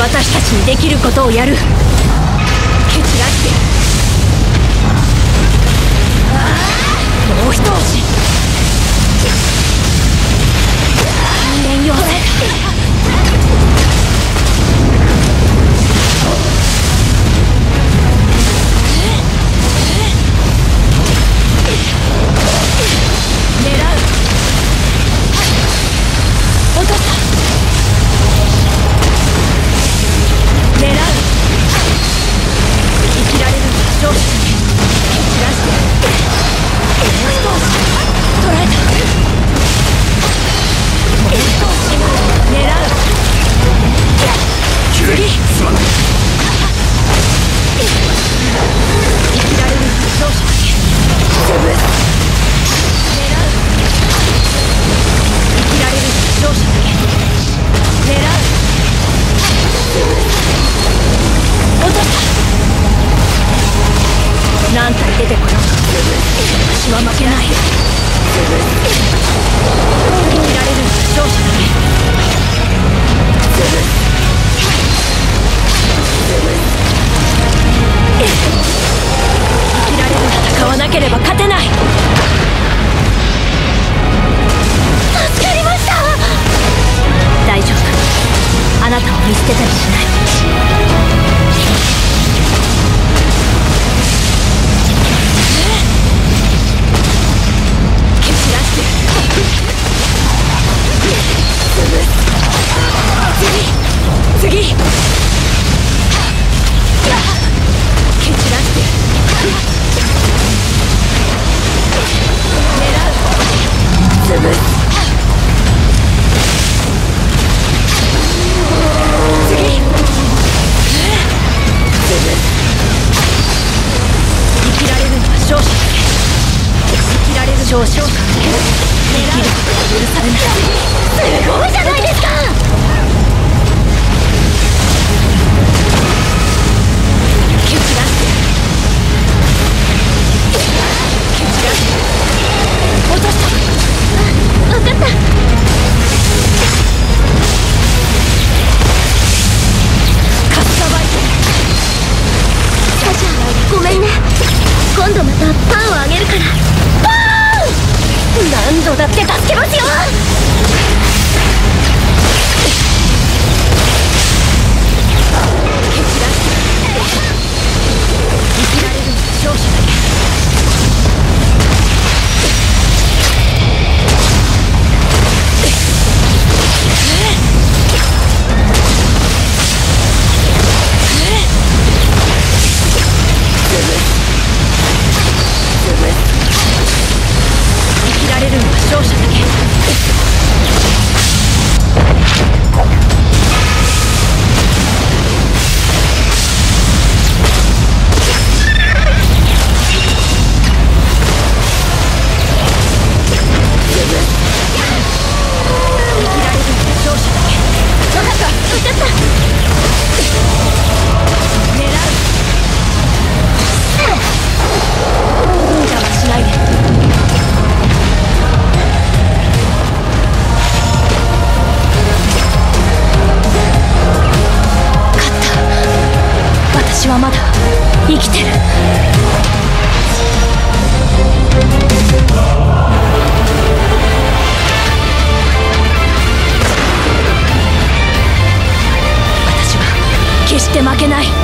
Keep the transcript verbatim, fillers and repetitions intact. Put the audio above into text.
私たちにできることをやる。蹴散らしてもう一押し。人間要塞狙う。落とした。狙う。生きられるのは勝利。蹴散らしてもう一押し。捕らえた。もう一押し。狙う。次。すまない。生きられるのは勝者だけ。潰す。狙う。生きられるのは勝者だけ。狙う。落とした。何体出てこようか私は負けない。生きられるのは勝者だけ。生きられる戦わなければ勝てない。助かりました。大丈夫。あなたを見捨てたりしない。蹴散らして次次蹴散らして狙う。潰す。次生きられるのは勝者だけ。生きられる勝者だけ。生きることが許されない。すごいじゃないですか。蹴散らして蹴散らして落とした。分かった。かっさばいて。サシャごめんね。今度またパンをあげるから。パン何度だって助けますよ。蹴散らして生きられるのは勝者だけ。生きられるのは勝者だけ。私はまだ生きてる。私は決して負けない。